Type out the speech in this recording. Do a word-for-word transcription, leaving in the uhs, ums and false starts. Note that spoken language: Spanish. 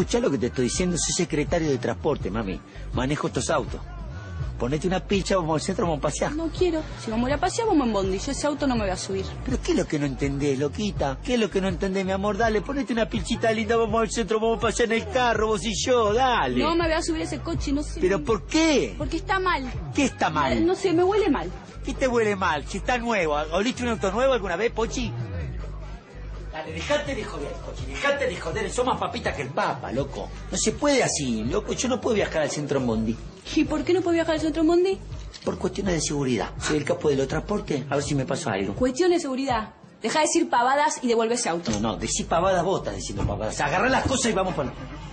escuchá lo que te estoy diciendo? Soy secretario de transporte, mami. Manejo estos autos. Ponete una picha, vamos al centro, vamos a pasear. No quiero. Si vamos a ir a pasear, vamos en bondi. Yo ese auto no me voy a subir. ¿Pero qué es lo que no entendés, loquita? ¿Qué es lo que no entendés, mi amor? Dale, ponete una pilchita linda, vamos al centro, vamos a pasear en el carro, vos y yo, dale. No me voy a subir a ese coche, no sé. ¿Pero por qué? Porque está mal. ¿Qué está mal? No sé, me huele mal. ¿Qué te huele mal? Si está nuevo. ¿Oliste un auto nuevo alguna vez, Pochi? Dale, dejate de joder, Pochi, dejate de joder. Sos más papita que el papa, loco. No se puede así, loco. Yo no puedo viajar al centro en bondi. ¿Y por qué no puedo viajar al centro en bondi? Por cuestiones de seguridad. Soy el capo de los transportes, a ver si me pasa algo. Cuestión de seguridad. Deja de decir pavadas y devuelve ese auto. No, no, decí pavadas vos estás diciendo pavadas. Agarrá las cosas y vamos para...